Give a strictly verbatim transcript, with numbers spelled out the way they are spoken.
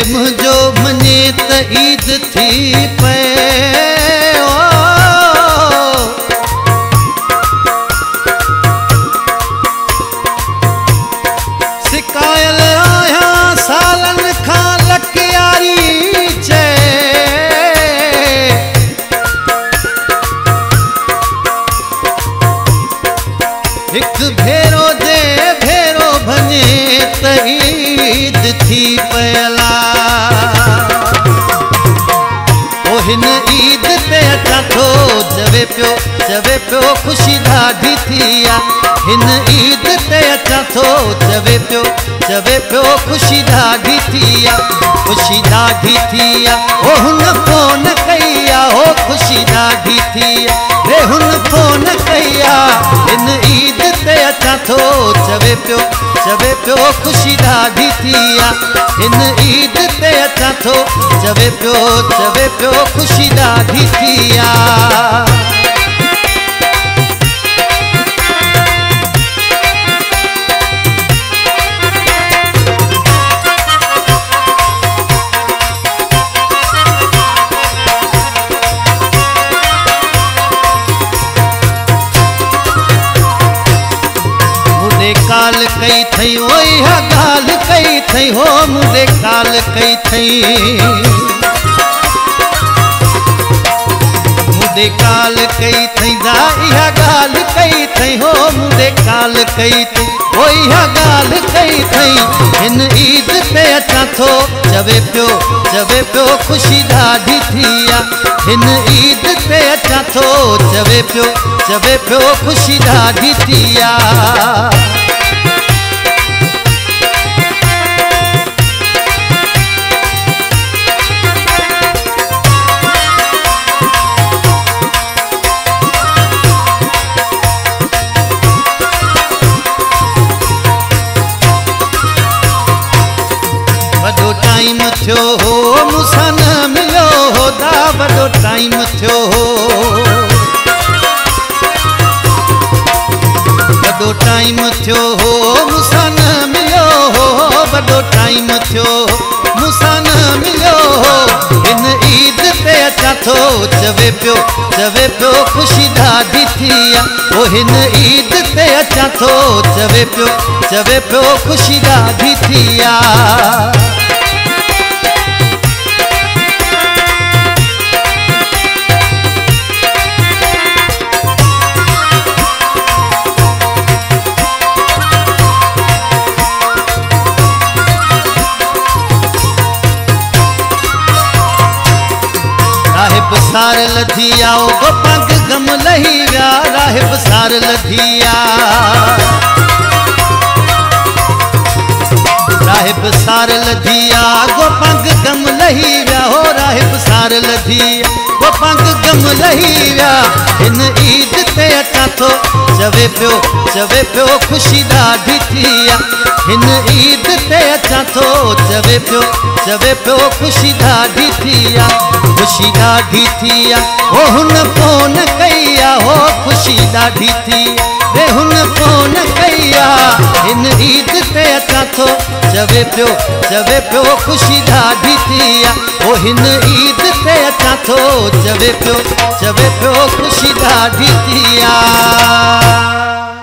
मुझो मने त ईद थी पे सिकायल आया सालन खां लकियारी चे एक भेरो दे भेरो भने त ईद थी पयला ओ हिन ईद ते अचा थो चवे पियो चवे पियो खुशी ॾाढी थी आ हिन ईद ते अचा थो चवे पियो चवे पियो खुशी ॾाढी थी आ खुशी ॾाढी थी आ ओ हुन फोन कई आ ओ खुशी ॾाढी थी आ रे हुन फोन कई आ हिन ईद ते अचा थो चवे पियो चवे पियो खुशी ॾाढी थी आ हिन ईद ते अचा थो चवे पियो चवे पियो खुशी ॾाढी थी आ काल कई थई ओ इहा गाल कई थई हो मुझे काल कई थई मुझे काल कई थई दा इहा गाल कई थई हो मुझे काल कई थई ओ इहा गाल कई थई हिन ईद ते अचा थो चवे पियो चवे पियो खुशी ॾाढी थी आ हिन ईद ते अचा थो चवे पियो चवे पियो खुशी ॾाढी थी आ वॾो टाइम थियो हो मूंसां न मिलियो हो दा वॾो टाइम थियो हो वॾो टाइम थियो हो मूंसां न मिलियो हो वॾो टाइम थियो मूंसां न मिलियो हो हिन ईद ते अचा थो चवे पियो चवे पियो खुशी ॾाढी थी आ ओ हिन ईद ते अचा थो चवे पियो चवे पियो खुशी ॾाढी थी आ राहिब सार लधी आओ गोपंग गम लही विया राहिब सार लधी आ राहिब सार लधी आ गोपंग गम लही विया हो राहिब सार लधी गोपंग गम लही विया हिन ईद ते अचा थो चवे पियो चवे पियो खुशी ॾाढी थी आ हिन ईद ते अचा थो चवे पियो चवे पियो खुशी ॾाढी थी आ खुशी ॾाढी थी आ ओ हुन फोन कई आ हो खुशी ॾाढी थी रे हुन फोन कई आ हिन ईद ते अचा थो चवे पियो चवे पियो खुशी ॾाढी थी आ ओ हिन ईद ते अचा थो चवे पियो चवे पियो खुशी ॾाढी थी आ